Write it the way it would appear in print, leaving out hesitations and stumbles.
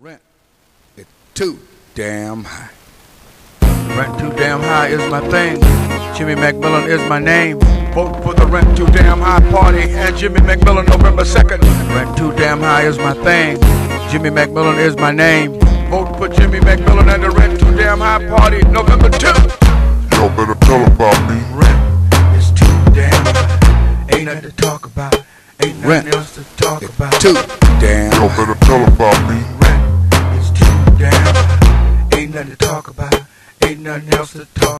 Rent is too damn high. Rent too damn high is my thing. Jimmy McMillan is my name. Vote for the Rent Too Damn High party and Jimmy McMillan November 2nd. Rent too damn high is my thing. Jimmy McMillan is my name. Vote for Jimmy McMillan and the Rent Too Damn High party November 2. Y'all better tell about me. Rent is too damn high. Ain't nothing to talk about. Ain't nothing else to talk about. Too damn high. Y'all better tell about me. Rent is too damn high. Ain't nothing to talk about. Ain't nothing else to talk